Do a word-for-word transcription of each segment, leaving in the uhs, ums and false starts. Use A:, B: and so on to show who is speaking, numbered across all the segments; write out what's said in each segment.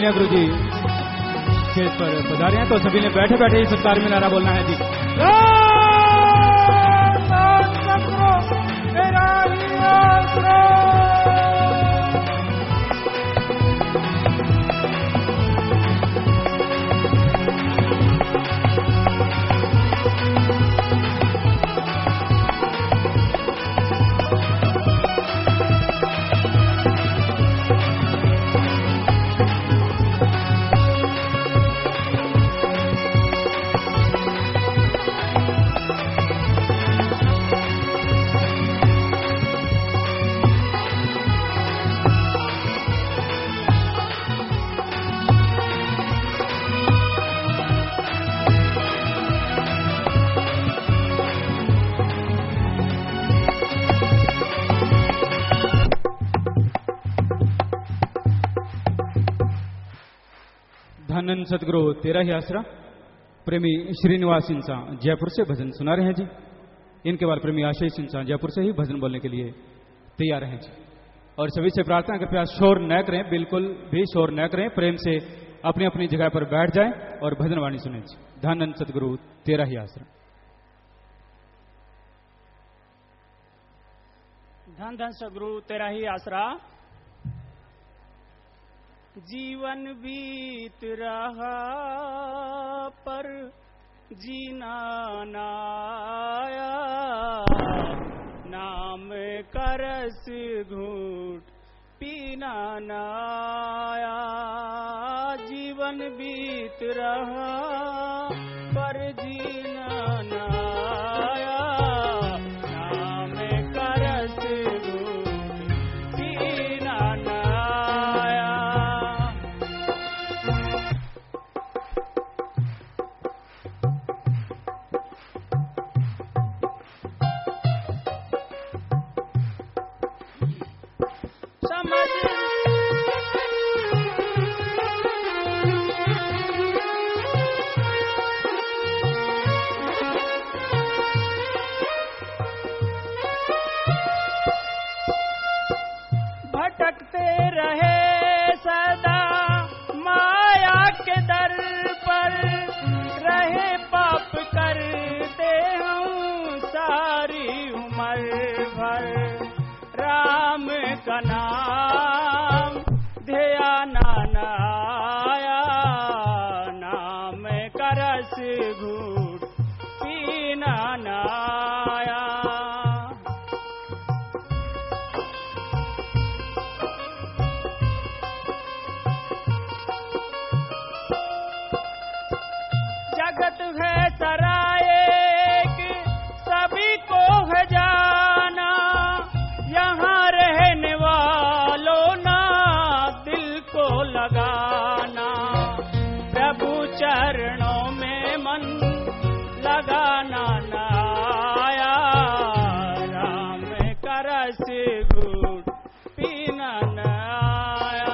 A: कन्या गुरु जी स्टेज पर पधारे हैं, तो सभी ने बैठे बैठे ही सत्कार में नारा बोलना है जी। धन सतगुरु तेरा ही आसरा प्रेमी श्रीनिवास इंसान जयपुर से भजन सुना रहे हैं जी। इनके बाद प्रेमी आशीष इंसान जयपुर से ही भजन बोलने के लिए तैयार हैं जी। और सभी से प्रार्थना कृपया शोर न करें, बिल्कुल भी शोर न करें, प्रेम से अपनी अपनी जगह पर बैठ जाएं और भजन वाणी सुने जी। धन सतगुरु तेरा ही आसरा।
B: धन धन सतगुरु तेरा ही आसरा। जीवन बीत रहा पर जीना ना आया, नाम का रस घूट पीना ना आया। जीवन बीत रहा पर जीना ना आया, नाम का रस घूट पीना ना आया। भटकते रहे सदा माया के दर पर, रहे पाप करते हम सारी उम्र भर। राम का नाम ध्यान ना आया, नाम का रस घूट पीना ना आया। जगत है सराएक सभी को है जाना, यहाँ रहने वालों ना दिल को लगाना। प्रभु चरणों में मन लगाना ना आया, राम का रस घूट पीना ना आया।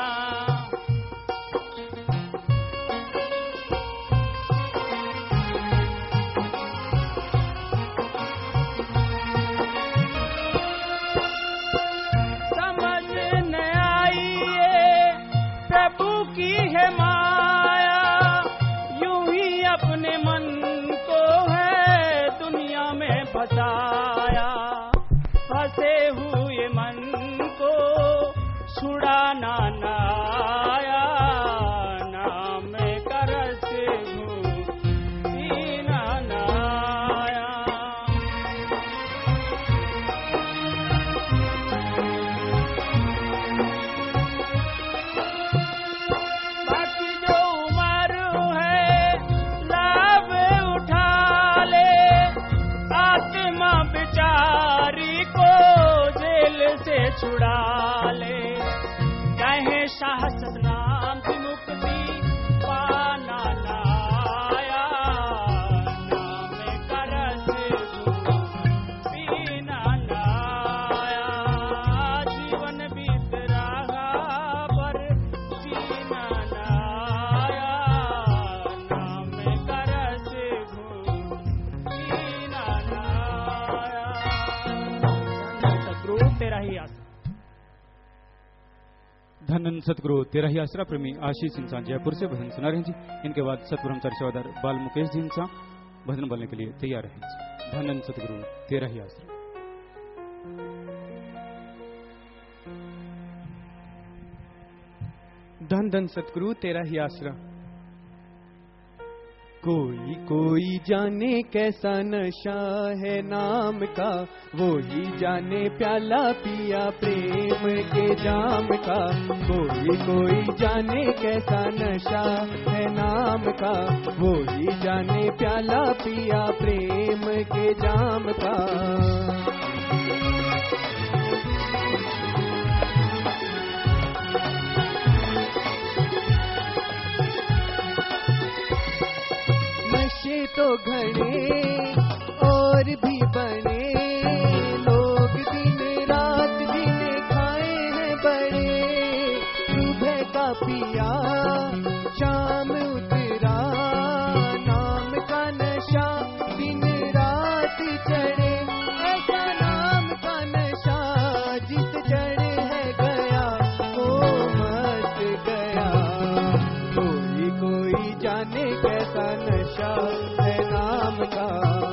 B: की है माया, यूं ही अपने मन को है दुनिया में फंसाया। फंसे हुए मन को छुड़ाना ना आया, नाम का रस घूट पीना ना आया। छुड़ा ले कहे शाह सतनाम की मुक्ति पाना ना आया, नाम का रस घूट पीना ना आया। जीवन बीत रहा पर जीना ना आया, नाम का रस घूट पीना ना आया। सतगुरु तेरा ही आसरा।
A: धन सतगुरु तेरा ही आसरा प्रेमी आशीष इंसान जयपुर से भजन सुना रहे जी। इनके बाद सतब्रह्मचारी सेवादार बाल मुकेश जी इंसान भजन बोलने के लिए तैयार है। धन सतगुरु तेरा ही आसरा।
C: धन धन सतगुरु तेरा ही आसरा। कोई कोई जाने कैसा नशा है नाम का, वो ही जाने प्याला पिया प्रेम के जाम का। कोई कोई जाने कैसा नशा है नाम का, वो ही जाने प्याला पिया प्रेम के जाम का। तो घड़े और भी बने, लोग दिन रात दिन खाए हैं बड़े। सुबह का पिया शाम उतरा, नाम का नशा दिन रात चढ़े। ऐसा नाम का नशा जिस चढ़े है गया वो मस्त गया। कोई कोई जाने कैसा नशा है नाम का।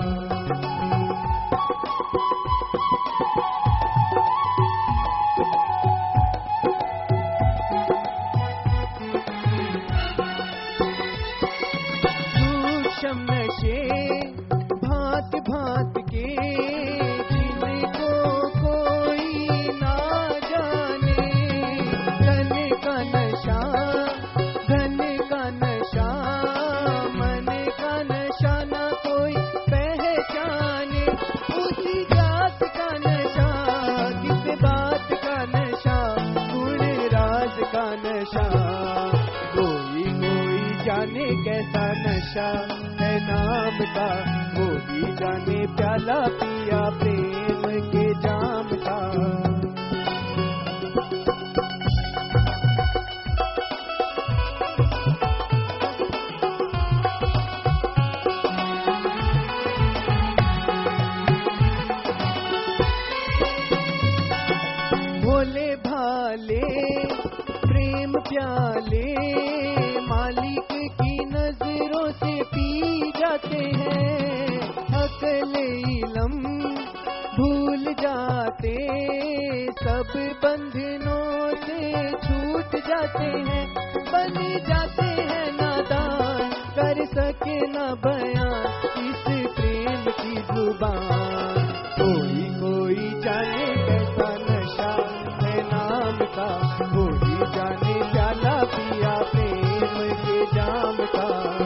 C: सूक्ष्म नशे भांत भांत के, जिनको कोई ना जाने। धन का नशा धन का नशा, मन का नशा ना कोई पहचाने। उसी जात का नशा, किस बात का नशा, गुण राज का नशा। कोई कोई जाने कैसा नशा है नाम का, वो ही जाने प्याला पिया प्रेम के जाम का। भोले भाले प्रेम प्याले, मालिक की नजरों से पी जाते हैं। अकल इलम भूल जाते, सब बंधनों से छूट जाते हैं। बन जाते हैं नादान, कर सके न बयान इस प्रेम की जुबान। कोई कोई जाने कैसा नशा है नाम का, वो ही जाने प्याला पिया प्रेम के जाम का।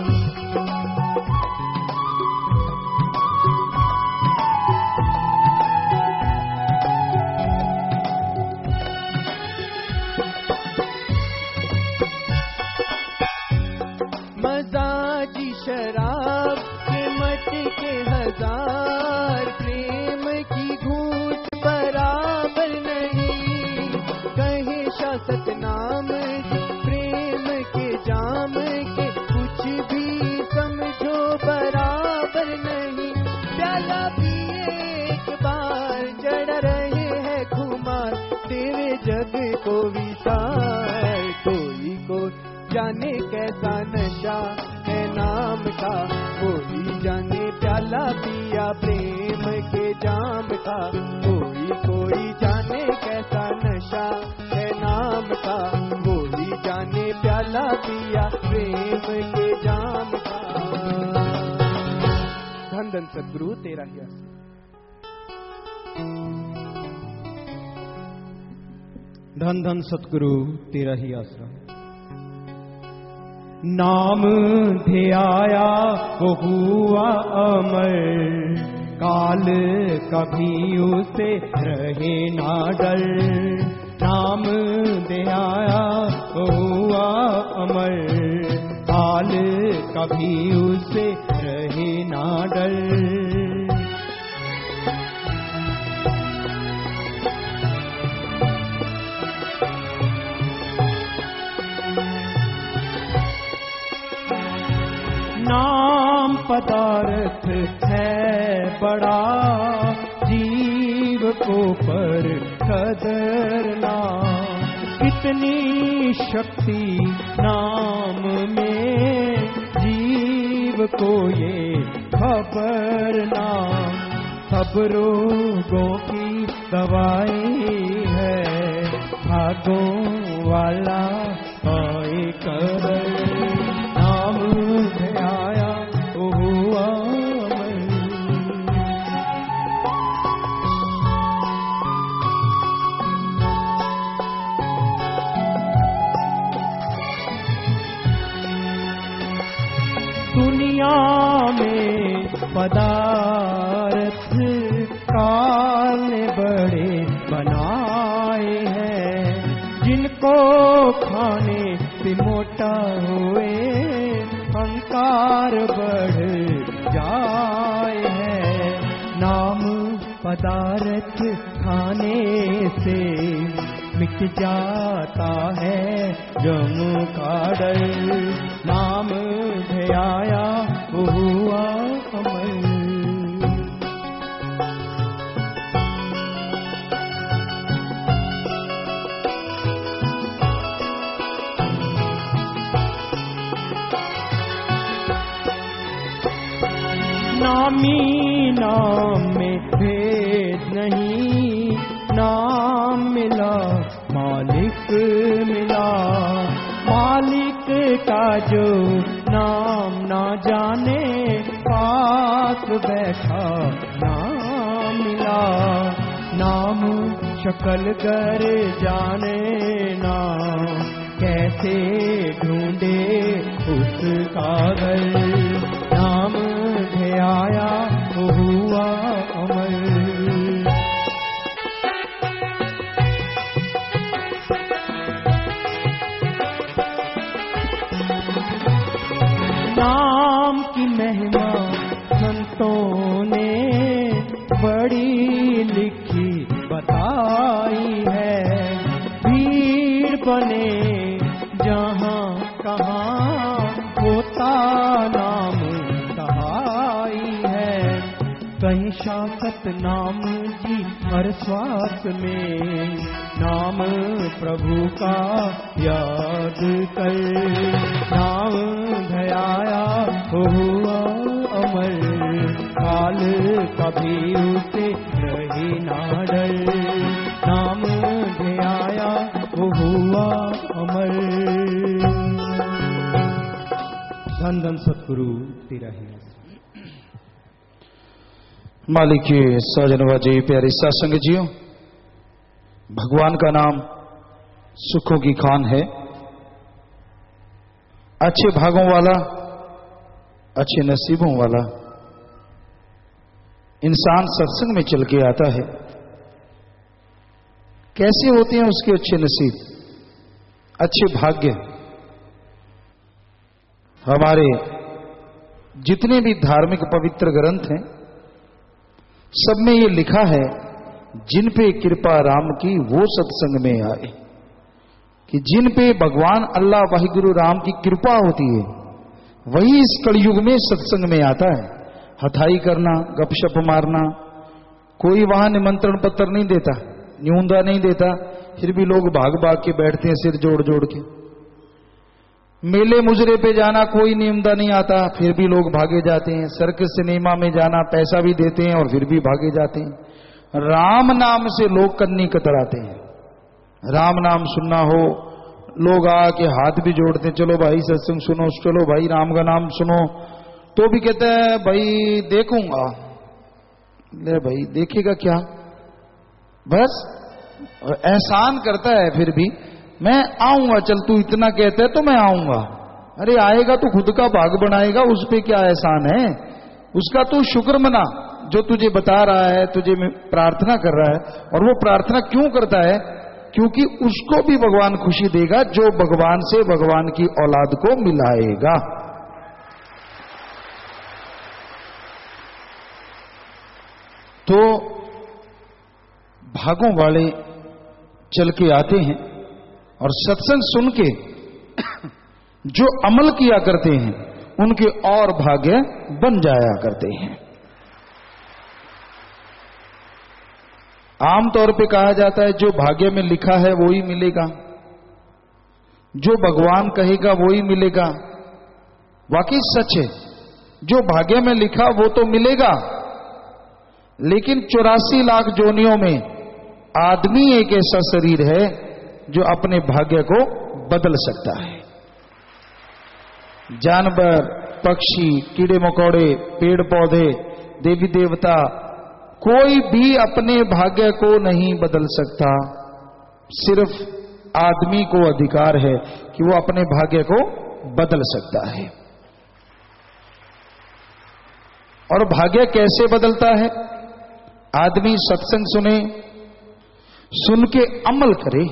C: मजाजी शराब के मट के हजार, प्रेम की घूट बराबर नहीं। कहे शासक नाम प्रेम के जाम के, कुछ भी समझो बराबर नहीं। प्याला पिए एक बार, चढ़ रहे हैं खुमार, तेरे जग को विसार। कोई को जाने कैसा नशा है नाम का, वो ही जाने प्याला पिया प्रेम के जाम का। कोई कोई जाने कैसा नशा है नाम का, वो ही जाने प्याला पिया प्रेम के जाम का। धन धन सतगुरु तेरा ही आसरा।
A: धन धन सतगुरु तेरा ही आसरा।
D: नाम ध्याया वो हुआ अमर, काल कभी उसे रहे ना डर। नाम ध्याया वो हुआ अमर, काल कभी उसे रहे ना डर। नाम पदार्थ है बड़ा, जीव को पर कदरना। कितनी शक्ति नाम में, जीव को ये खबर ना। सब रोगों की दवाई है, भागों वाला आए कर। नाम है आया वो हुआ अमर। दुनिया में पदार्थ काल ने बड़े बनाए हैं, जिनको खाने से मोटा हुए अहंकार बढ़ जाए है। नाम पदार्थ खाने से मिट जाता है जम का डर। नाम है आया वो हुआ अमर। नामी नाम में भेद नहीं, नाम मिला मालिक मिला। मालिक का जो नाम ना जाने, पास बैठा नाम मिला। नाम शक्ल कर जाने ना, कैसे ढूंढे उसका घर। नाम है आया वो हुआ अमर। नाम की महिमा संतों ने बड़ी लिखी बताई है। भीड़ बने जहाँ कहाँ होता नाम सहाई है। कहीं शासत नाम की हर श्वास में, नाम प्रभु का याद कर। नाम धयाया हुआ अमर, काल कभी उसे रही ना डर। नाम धयाया हुआ अमर।
A: धन धन सतगुरु तेरा ही।
E: मालिक के सजनवा जी, प्यारे सत्संग जियो, भगवान का नाम सुखों की खान है। अच्छे भागों वाला, अच्छे नसीबों वाला इंसान सत्संग में चल के आता है। कैसे होते हैं उसके अच्छे नसीब, अच्छे भाग्य। हमारे जितने भी धार्मिक पवित्र ग्रंथ हैं, सब में ये लिखा है, जिन पे कृपा राम की वो सत्संग में आए। कि जिन पे भगवान अल्लाह वाहिगुरु राम की कृपा होती है, वही इस कलयुग में सत्संग में आता है। हथाई करना, गपशप मारना, कोई वहां निमंत्रण पत्र नहीं देता, न्यूंदा नहीं देता, फिर भी लोग भाग भाग के बैठते हैं सिर जोड़ जोड़ के। मेले मुजरे पे जाना, कोई नियमदा नहीं आता, फिर भी लोग भागे जाते हैं। सर्कस सिनेमा में जाना, पैसा भी देते हैं और फिर भी भागे जाते हैं। राम नाम से लोग कन्नी कतराते हैं। राम नाम सुनना हो, लोग आके हाथ भी जोड़ते हैं, चलो भाई सत्संग सुनो, चलो भाई राम का नाम सुनो। तो भी कहते हैं भाई देखूंगा। ले भाई देखेगा क्या, बस एहसान करता है। फिर भी मैं आऊंगा, चल तू इतना कहता है तो मैं आऊंगा। अरे आएगा तो खुद का भाग बनाएगा, उस पे क्या एहसान है। उसका तू शुक्र मना जो तुझे बता रहा है, तुझे प्रार्थना कर रहा है। और वो प्रार्थना क्यों करता है? क्योंकि उसको भी भगवान खुशी देगा जो भगवान से भगवान की औलाद को मिलाएगा। तो भागों वाले चल के आते हैं और सत्संग सुन के जो अमल किया करते हैं, उनके और भाग्य बन जाया करते हैं। आमतौर पे कहा जाता है जो भाग्य में लिखा है वो ही मिलेगा। जो भगवान कहेगा वो ही मिलेगा। वाकई सच है, जो भाग्य में लिखा वो तो मिलेगा, लेकिन चौरासी लाख जोनियों में आदमी एक ऐसा शरीर है जो अपने भाग्य को बदल सकता है। जानवर, पक्षी, कीड़े मकोड़े, पेड़ पौधे, देवी देवता, कोई भी अपने भाग्य को नहीं बदल सकता। सिर्फ आदमी को अधिकार है कि वो अपने भाग्य को बदल सकता है। और भाग्य कैसे बदलता है? आदमी सत्संग सुने, सुन के अमल करे,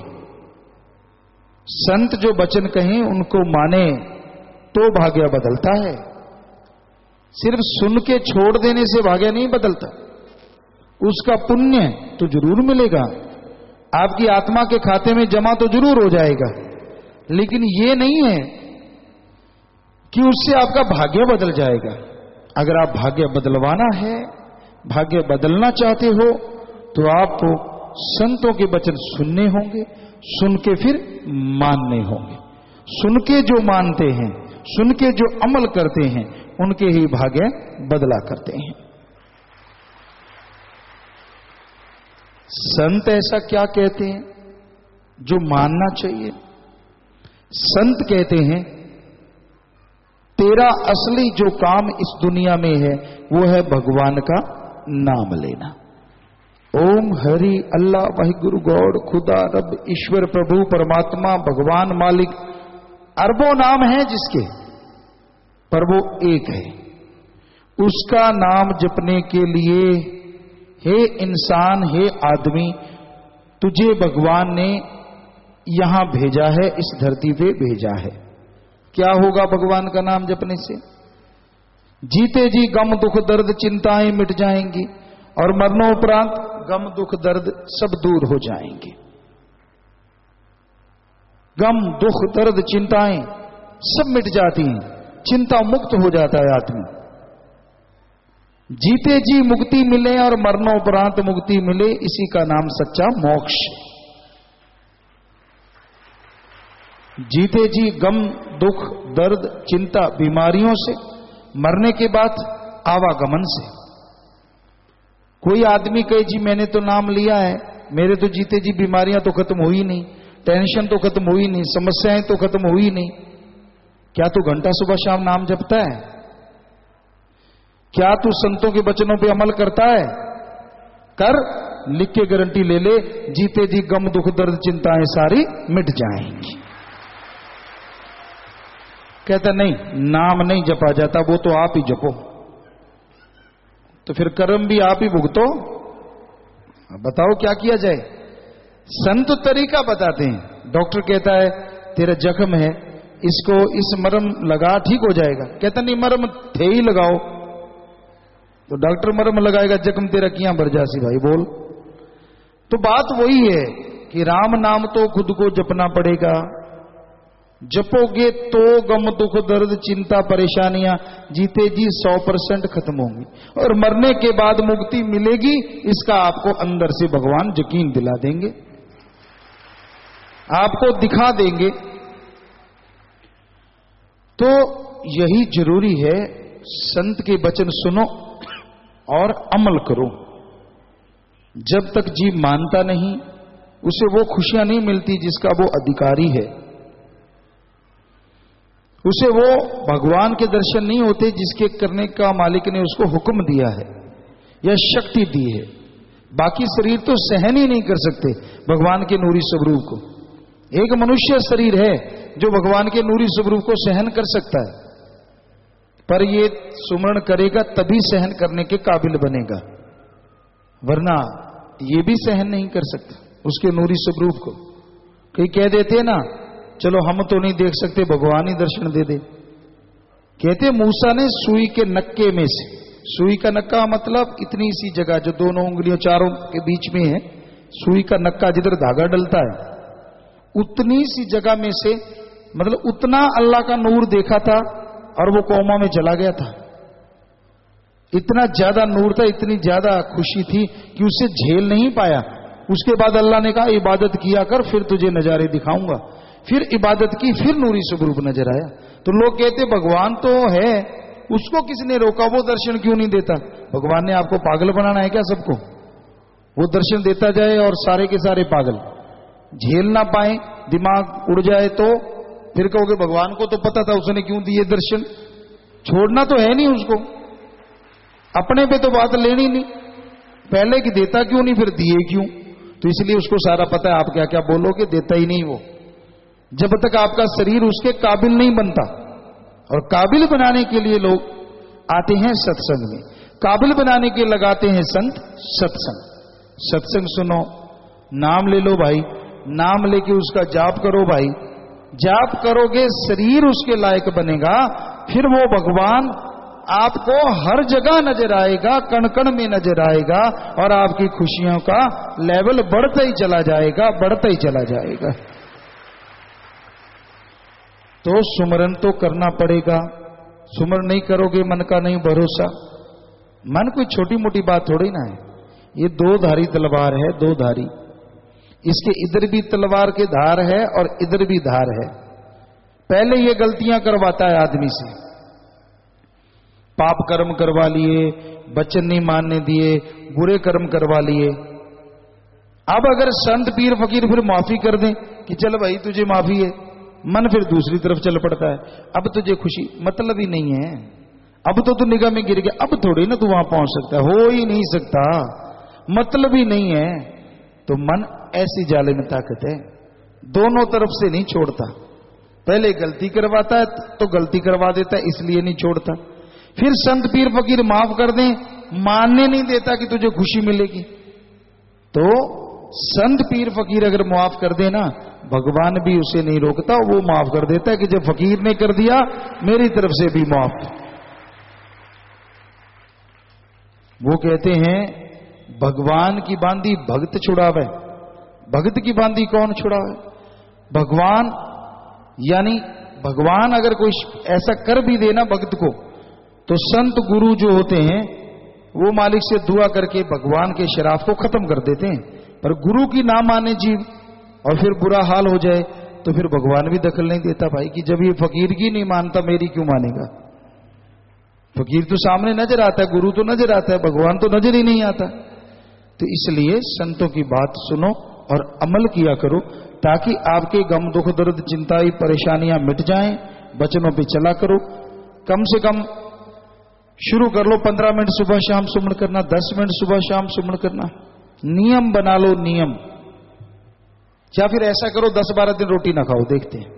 E: संत जो वचन कहें उनको माने, तो भाग्य बदलता है। सिर्फ सुन के छोड़ देने से भाग्य नहीं बदलता। उसका पुण्य तो जरूर मिलेगा, आपकी आत्मा के खाते में जमा तो जरूर हो जाएगा, लेकिन यह नहीं है कि उससे आपका भाग्य बदल जाएगा। अगर आप भाग्य बदलवाना है, भाग्य बदलना चाहते हो, तो आपको संतों के वचन सुनने होंगे, सुन के फिर मानने होंगे। सुन के जो मानते हैं, सुन के जो अमल करते हैं, उनके ही भाग्य बदला करते हैं। संत ऐसा क्या कहते हैं जो मानना चाहिए? संत कहते हैं तेरा असली जो काम इस दुनिया में है वो है भगवान का नाम लेना। ओम हरि अल्लाह वाहिगुरु गॉड, खुदा रब ईश्वर प्रभु परमात्मा भगवान मालिक, अरबों नाम है जिसके, पर वो एक है। उसका नाम जपने के लिए हे इंसान, हे आदमी, तुझे भगवान ने यहां भेजा है, इस धरती पे भेजा है। क्या होगा भगवान का नाम जपने से? जीते जी गम दुख दर्द चिंताएं मिट जाएंगी और मरणोपरांत गम दुख दर्द सब दूर हो जाएंगे। गम दुख दर्द चिंताएं सब मिट जाती हैं, चिंता मुक्त हो जाता है आदमी। जीते जी मुक्ति मिले और मरणोपरांत मुक्ति मिले, इसी का नाम सच्चा मोक्ष। जीते जी गम दुख दर्द चिंता बीमारियों से, मरने के बाद आवागमन से। कोई आदमी कहे जी मैंने तो नाम लिया है, मेरे तो जीते जी बीमारियां तो खत्म हुई नहीं, टेंशन तो खत्म हुई नहीं, समस्याएं तो खत्म हुई नहीं। क्या तू घंटा सुबह शाम नाम जपता है? क्या तू संतों के वचनों पे अमल करता है? कर, लिख के गारंटी ले ले, जीते जी गम दुख दर्द चिंताएं सारी मिट जाएंगी। कहता नहीं, नाम नहीं जपा जाता, वो तो आप ही जपो। तो फिर कर्म भी आप ही भुगतो। बताओ क्या किया जाए? संत तरीका बताते हैं। डॉक्टर कहता है तेरा जख्म है, इसको इस मरहम लगा ठीक हो जाएगा। कहता नहीं, मरहम थे ही लगाओ। तो डॉक्टर मरहम लगाएगा, जख्म तेरा किया भर जासी भाई बोल। तो बात वही है कि राम नाम तो खुद को जपना पड़ेगा। जपोगे तो गम दुख दर्द चिंता परेशानियां जीते जी सौ परसेंट खत्म होंगी और मरने के बाद मुक्ति मिलेगी, इसका आपको अंदर से भगवान यकीन दिला देंगे, आपको दिखा देंगे। तो यही जरूरी है, संत के वचन सुनो और अमल करो। जब तक जीव मानता नहीं, उसे वो खुशियां नहीं मिलती जिसका वो अधिकारी है। उसे वो भगवान के दर्शन नहीं होते जिसके करने का मालिक ने उसको हुक्म दिया है या शक्ति दी है। बाकी शरीर तो सहन ही नहीं कर सकते भगवान के नूरी स्वरूप को। एक मनुष्य शरीर है जो भगवान के नूरी स्वरूप को सहन कर सकता है, पर ये सुमरण करेगा तभी सहन करने के काबिल बनेगा, वरना ये भी सहन नहीं कर सकता उसके नूरी स्वरूप को। कई कह देते हैं ना, चलो हम तो नहीं देख सकते, भगवान ही दर्शन दे दे। कहते मूसा ने सुई के नक्के में से, सुई का नक्का मतलब इतनी सी जगह जो दोनों उंगलियों चारों के बीच में है, सुई का नक्का जिधर धागा डलता है, उतनी सी जगह में से मतलब उतना अल्लाह का नूर देखा था और वो कोमा में चला गया था। इतना ज्यादा नूर था, इतनी ज्यादा खुशी थी कि उसे झेल नहीं पाया। उसके बाद अल्लाह ने कहा इबादत किया कर, फिर तुझे नजारे दिखाऊंगा। फिर इबादत की, फिर नूरी स्वरूप नजर आया। तो लोग कहते भगवान तो है, उसको किसने रोका, वो दर्शन क्यों नहीं देता? भगवान ने आपको पागल बनाना है क्या सबको? वो दर्शन देता जाए और सारे के सारे पागल झेल ना पाए, दिमाग उड़ जाए, तो फिर कहोगे भगवान को तो पता था, उसने क्यों दिए दर्शन? छोड़ना तो है नहीं उसको, अपने पे तो बात लेनी नहीं। पहले कि देता क्यों नहीं, फिर दिए क्यों? तो इसलिए उसको सारा पता है, आप क्या क्या बोलोगे, देता ही नहीं वो, जब तक आपका शरीर उसके काबिल नहीं बनता। और काबिल बनाने के लिए लोग आते हैं सत्संग में, काबिल बनाने के लगाते हैं संत सत्संग। सत्संग सुनो, नाम ले लो भाई, नाम लेके उसका जाप करो भाई, जाप करोगे शरीर उसके लायक बनेगा, फिर वो भगवान आपको हर जगह नजर आएगा, कण कण में नजर आएगा, और आपकी खुशियों का लेवल बढ़ता ही चला जाएगा, बढ़ता ही चला जाएगा। तो सुमरन तो करना पड़ेगा, सुमरन नहीं करोगे मन का नहीं भरोसा। मन कोई छोटी मोटी बात थोड़ी ना है, ये दो धारी तलवार है, दो धारी, इसके इधर भी तलवार के धार है और इधर भी धार है। पहले ये गलतियां करवाता है आदमी से, पाप कर्म करवा लिए, वचन नहीं मानने दिए, बुरे कर्म करवा लिए। अब अगर संत पीर फकीर फिर माफी कर दें कि चल भाई तुझे माफी है, मन फिर दूसरी तरफ चल पड़ता है, अब तुझे खुशी, मतलब ही नहीं है, अब तो तू निगाह में गिर गया, अब थोड़ी ना तू वहां पहुंच सकता है, हो ही नहीं सकता, मतलब ही नहीं है। तो मन ऐसी जाले में ताकत है, दोनों तरफ से नहीं छोड़ता। पहले गलती करवाता है तो गलती करवा देता है, इसलिए नहीं छोड़ता। फिर संत पीर फकीर माफ कर दें, मानने नहीं देता कि तुझे खुशी मिलेगी। तो संत पीर फकीर अगर माफ कर देना, भगवान भी उसे नहीं रोकता, वो माफ कर देता है कि जब फकीर ने कर दिया मेरी तरफ से भी माफ। वो कहते हैं भगवान की बांधी भक्त छुड़ावे, भक्त की बांधी कौन छुड़ावे? भगवान। यानी भगवान अगर कोई ऐसा कर भी देना भक्त को, तो संत गुरु जो होते हैं वो मालिक से दुआ करके भगवान के शराफ को खत्म कर देते हैं। पर गुरु की ना माने जीव और फिर बुरा हाल हो जाए तो फिर भगवान भी दखल नहीं देता भाई, कि जब ये फकीर की नहीं मानता मेरी क्यों मानेगा? फकीर तो सामने नजर आता है, गुरु तो नजर आता है, भगवान तो नजर ही नहीं आता। तो इसलिए संतों की बात सुनो और अमल किया करो, ताकि आपके गम दुख दर्द चिंताई परेशानियां मिट जाएं। वचनों पे चला करो, कम से कम शुरू कर लो पंद्रह मिनट सुबह शाम सुमन करना, दस मिनट सुबह शाम सुमन करना, नियम बना लो नियम। या फिर ऐसा करो दस बारह दिन रोटी ना खाओ, देखते हैं।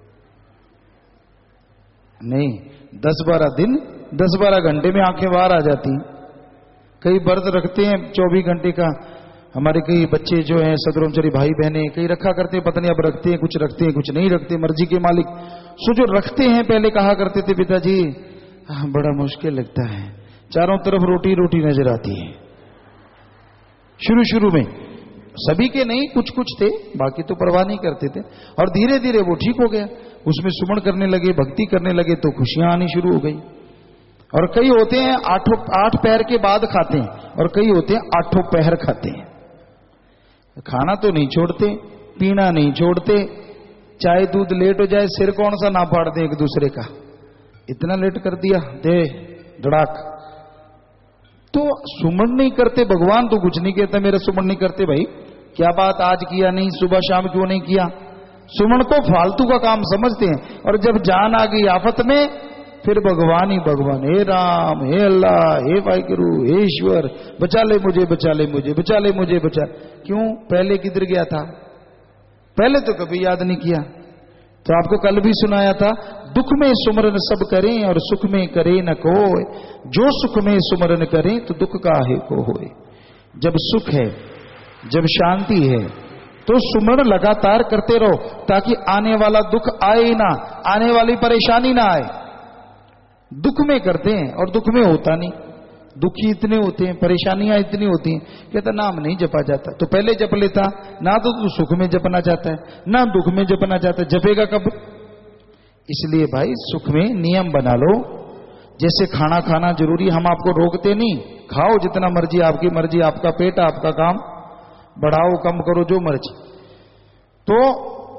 E: नहीं, दस बारह दिन दस बारह घंटे में आंखें बाहर आ जाती हैं। कई व्रत रखते हैं चौबीस घंटे का, हमारे कई बच्चे जो हैं सदब्रह्मचारी भाई बहने कई रखा करते हैं, पता नहीं अब रखते हैं, कुछ रखते हैं कुछ नहीं रखते, मर्जी के मालिक। सो जो रखते हैं, पहले कहा करते थे पिताजी बड़ा मुश्किल लगता है, चारों तरफ रोटी रोटी नजर आती है। शुरू शुरू में सभी के नहीं, कुछ कुछ थे, बाकी तो परवाह नहीं करते थे। और धीरे धीरे वो ठीक हो गया, उसमें सुमन करने लगे, भक्ति करने लगे, तो खुशियां आनी शुरू हो गई। और कई होते हैं आठों आठ पैर के बाद खाते हैं, और कई होते हैं आठों पैर खाते हैं। खाना तो नहीं छोड़ते, पीना नहीं छोड़ते, चाय दूध लेट हो जाए सिर कौन सा ना फाड़ दे एक दूसरे का, इतना लेट कर दिया दे धड़ाक। तो सुमन नहीं करते, भगवान तो कुछ नहीं कहता मेरा सुमन नहीं करते। भाई क्या बात, आज किया नहीं, सुबह शाम क्यों नहीं किया? सुमन को फालतू का काम समझते हैं, और जब जान आ गई आफत में फिर भगवान ही भगवान, हे राम, हे अल्लाह, हे वाहिगुरु, हे ईश्वर, बचा ले मुझे, बचा ले मुझे, बचा ले मुझे, बचा। क्यों? पहले किधर गया था? पहले तो कभी याद नहीं किया। तो आपको कल भी सुनाया था, दुख में सुमरन सब करें और सुख में करे न कोय, जो सुख में सुमरन करें तो दुख काहे को होए। जब सुख है, जब शांति है, तो सुमरन लगातार करते रहो, ताकि आने वाला दुख आए ना, आने वाली परेशानी ना आए। दुख में करते हैं और दुख में होता नहीं, दुखी इतने होते हैं, परेशानियां इतनी होती हैं, कहता नाम नहीं जपा जाता। तो पहले जप लेता ना, तो तू सुख में जपना चाहता है ना दुख में जपना चाहता है, जपेगा कब? इसलिए भाई सुख में नियम बना लो। जैसे खाना खाना जरूरी, हम आपको रोकते नहीं, खाओ जितना मर्जी, आपकी मर्जी, आपका पेट, आपका काम, बढ़ाओ कम करो जो मर्जी। तो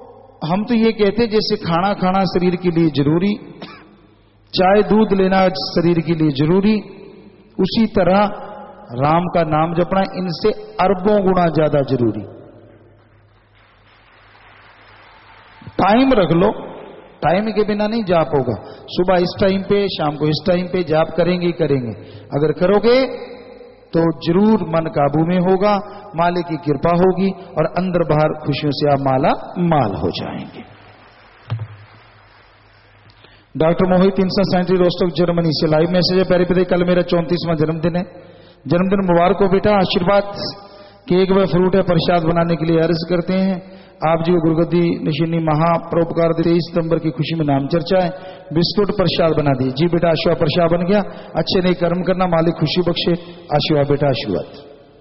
E: हम तो ये कहते हैं जैसे खाना खाना शरीर के लिए जरूरी, चाय दूध लेना शरीर के लिए जरूरी, उसी तरह राम का नाम जपना इनसे अरबों गुना ज्यादा जरूरी। टाइम रख लो, टाइम के बिना नहीं जाप होगा। सुबह इस टाइम पे, शाम को इस टाइम पे जाप करेंगे ही करेंगे। अगर करोगे तो जरूर मन काबू में होगा, मालिक की कृपा होगी और अंदर बाहर खुशियों से आप माला माल हो जाएंगे। डॉक्टर मोहित तीन सौ सैंतीस रोस्टोक जर्मनी से लाइव मैसेज है। प्यारे पिता, कल मेरा चौंतीसवां जन्मदिन है, जन्मदिन मुबारक हो बेटा। आशीर्वाद केक व फ्रूट है प्रसाद बनाने के लिए अर्ज करते हैं। आप जी को गुरुगद्दी निशिनी महापरोपकार तेईस सितंबर की खुशी में नाम चर्चा है, बिस्कुट प्रसाद बना दिए। जी बेटा आशीर्वाद प्रसाद बन गया। अच्छे नहीं कर्म करना, मालिक खुशी बख्शे। आशीर्वाद बेटा आशीर्वाद।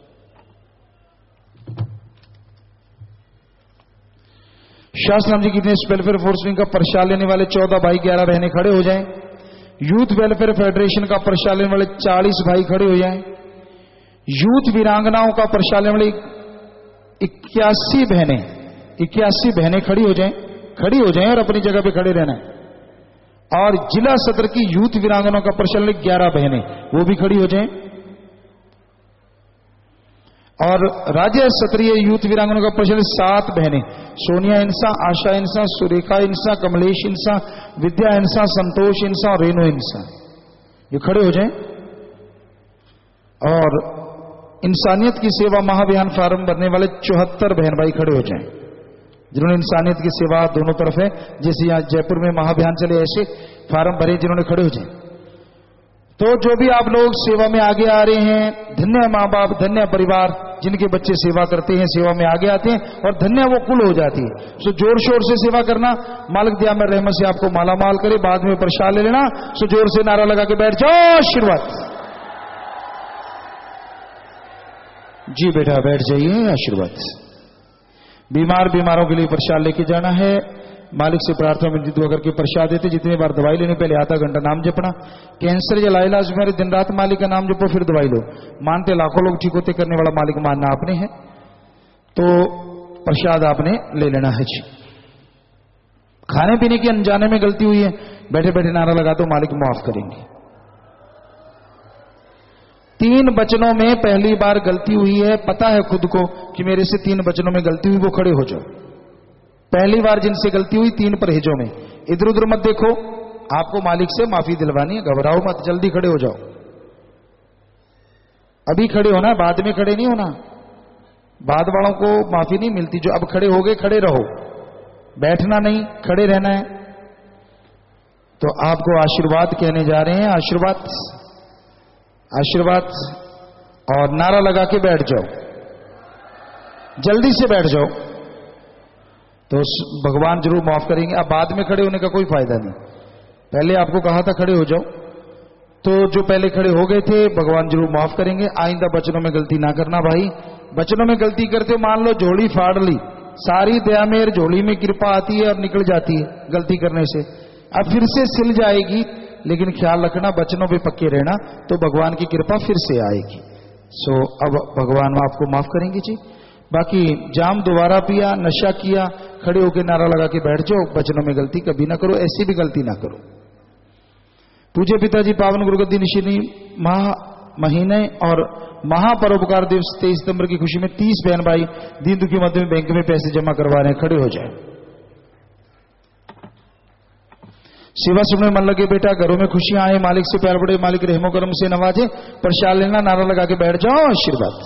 E: शास्त्राम जी की वेलफेयर फोर्स विंग का प्रसाद लेने वाले चौदह भाई ग्यारह बहनें खड़े हो जाएं। यूथ वेलफेयर फेडरेशन का प्रसाद लेने वाले चालीस भाई खड़े हो जाएं। यूथ वीरांगनाओं का प्रसाद लेने वाले इक्यासी बहनें इक्यासी बहनें खड़ी हो जाएं, खड़ी हो जाएं और अपनी जगह पे खड़े रहना है। और जिला सत्र की यूथ वीरांगनाओं का प्रसाद लेने ग्यारह बहनें, वो भी खड़ी हो जाएं। और राज्य स्तरीय यूथ वीरांगनाओं का प्रसाद सात बहनें, सोनिया इंसा, आशा इंसा, सुरेखा इंसा, कमलेश इंसा, विद्या इंसा, संतोष इंसा और रेणु इंसा, ये खड़े हो जाएं। और इंसानियत की सेवा महाभियान फार्म भरने वाले चौहत्तर बहन भाई खड़े हो जाएं, जिन्होंने इंसानियत की सेवा दोनों तरफ है, जैसे यहां जयपुर में महाभियान चले ऐसे फार्म भरे जिन्होंने खड़े हो जाए। तो जो भी आप लोग सेवा में आगे आ रहे हैं, धन्य माँ बाप, धन्य परिवार जिनके बच्चे सेवा करते हैं, सेवा में आगे आते हैं और धन्य वो कुल हो जाती है। सो जोर शोर से सेवा करना, मालिक दया में रहमत से आपको माला माल करे। बाद में प्रसाद ले लेना। सो जोर से नारा लगा के बैठ जाओ। आशीर्वाद। जी बेटा बैठ जाइए। आशीर्वाद। बीमार बीमारों के लिए प्रसाद लेके जाना है। मालिक से प्रार्थना में दुआ करके प्रसाद देते। जितनी बार दवाई लेने पहले आधा घंटा नाम जपना। कैंसर या लाइलाज में दिन रात मालिक का नाम जपो, फिर दवाई लो। मानते लाखों लोग ठीक होते, करने वाला मालिक मानना आपने है, तो प्रसाद आपने ले लेना है जी। खाने पीने की अनजाने में गलती हुई है, बैठे बैठे नारा लगा दो, मालिक माफ करेंगे। तीन वचनों में पहली बार गलती हुई है, पता है खुद को कि मेरे से तीन वचनों में गलती हुई, वो खड़े हो जाओ। पहली बार जिनसे गलती हुई तीन परहेजों में, इधर उधर मत देखो, आपको मालिक से माफी दिलवानी है, घबराओ मत, जल्दी खड़े हो जाओ। अभी खड़े होना है, बाद में खड़े नहीं होना। बाद वालों को माफी नहीं मिलती। जो अब खड़े हो गए खड़े रहो, बैठना नहीं, खड़े रहना है। तो आपको आशीर्वाद कहने जा रहे हैं। आशीर्वाद, आशीर्वाद। और नारा लगा के बैठ जाओ, जल्दी से बैठ जाओ, तो भगवान जरूर माफ करेंगे। अब बाद में खड़े होने का कोई फायदा नहीं। पहले आपको कहा था खड़े हो जाओ, तो जो पहले खड़े हो गए थे भगवान जरूर माफ करेंगे। आइंदा बचनों में गलती ना करना भाई। बचनों में गलती करते, मान लो झोली फाड़ ली, सारी दया मेर झोली में कृपा आती है और निकल जाती है गलती करने से। अब फिर से सिल जाएगी, लेकिन ख्याल रखना बचनों पे पक्के रहना, तो भगवान की कृपा फिर से आएगी। सो अब भगवान आपको माफ करेंगे जी। बाकी जाम दोबारा पिया, नशा किया, खड़े होकर नारा लगा के बैठ जाओ, बचनों में गलती कभी ना करो, ऐसी भी गलती ना करो। पूज्य पिताजी पावन गुरुगद्दी निशिनी महा महीने और महापरोपकार दिवस तेईस सितंबर की खुशी में तीस बहन भाई दीन दुखी मध्य में बैंक में पैसे जमा करवा रहे हैं, खड़े हो जाए। सेवा सुनने मन लगे बेटा, घरों में खुशियां आए, मालिक से प्यार बढ़े, मालिक रहमो करम से नवाजे। प्रसाद लेना, नारा लगा के बैठ जाओ। आशीर्वाद।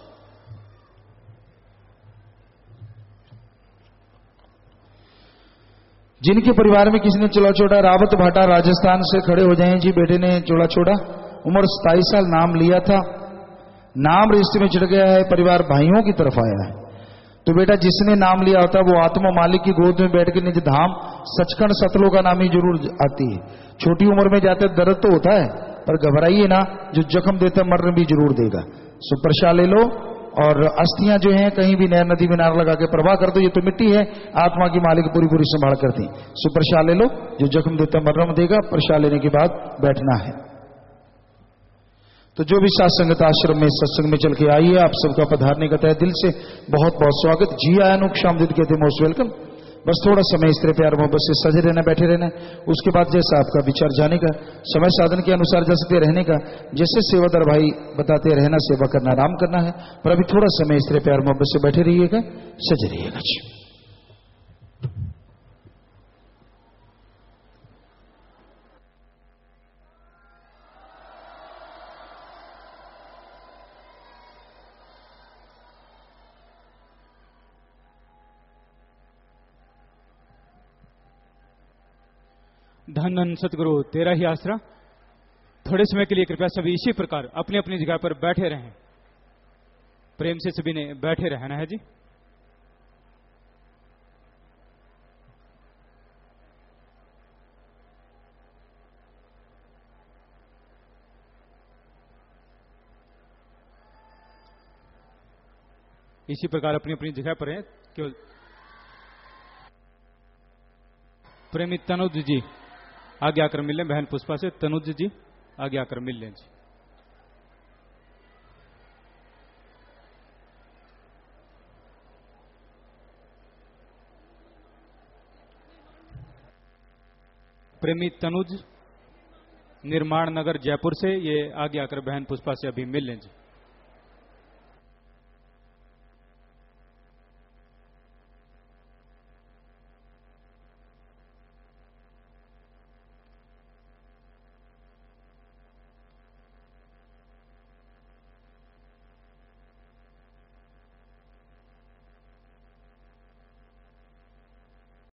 E: जिनके परिवार में किसी ने चोला छोड़ा, रावत भाटा राजस्थान से खड़े हो जाएं जी। बेटे ने चोला छोड़ा, उम्र सताईस साल, नाम लिया था, नाम रजिस्ट्री में चढ़ गया है, परिवार भाइयों की तरफ आया है। तो बेटा जिसने नाम लिया होता है वो आत्मा मालिक की गोद में बैठ के निज धाम सचखंड सतलों का नाम ही जरूर आती है। छोटी उम्र में जाते दर्द तो होता है, पर घबराइए ना, जो जख्म देता मरण भी जरूर देगा। सो प्रसाद ले लो और अस्थियां जो हैं कहीं भी नहर नदी में नारा लगा के प्रवाह कर दो। ये तो मिट्टी है, आत्मा की मालिक पूरी पूरी संभाल करती। सो प्रसाद ले लो, जो जख्म देता मरण देगा। प्रसाद लेने के बाद बैठना है। तो जो भी सत्संगत आश्रम में सत्संग में चल के आइए, आप सबका पधारने का तहे दिल से बहुत बहुत स्वागत। जी आया नुक शामदिद कहते मोस्ट वेलकम। बस थोड़ा समय स्त्री प्यार मोहब्बत से सजे रहना, बैठे रहना। उसके बाद जैसा आपका विचार जाने का, समय साधन के अनुसार जैसे रहने का, जैसे सेवादार भाई बताते रहना, सेवा करना, आराम करना है। पर अभी थोड़ा समय स्त्री प्यार मोहब्बत से बैठे रहिएगा, सजे रहिएगा जी।
A: धन धन सतगुरु तेरा ही आसरा। थोड़े समय के लिए कृपया सभी इसी प्रकार अपनी अपनी जगह पर बैठे रहें। प्रेम से सभी ने बैठे रहना है जी। इसी प्रकार अपनी अपनी जगह पर हैं। केवल प्रेमी तनुज जी आगे आकर मिल लें। बहन पुष्पा से तनुज जी आगे आकर मिल लें जी। प्रेमी तनुज निर्माण नगर जयपुर से ये आगे आकर बहन पुष्पा से अभी मिल लें जी।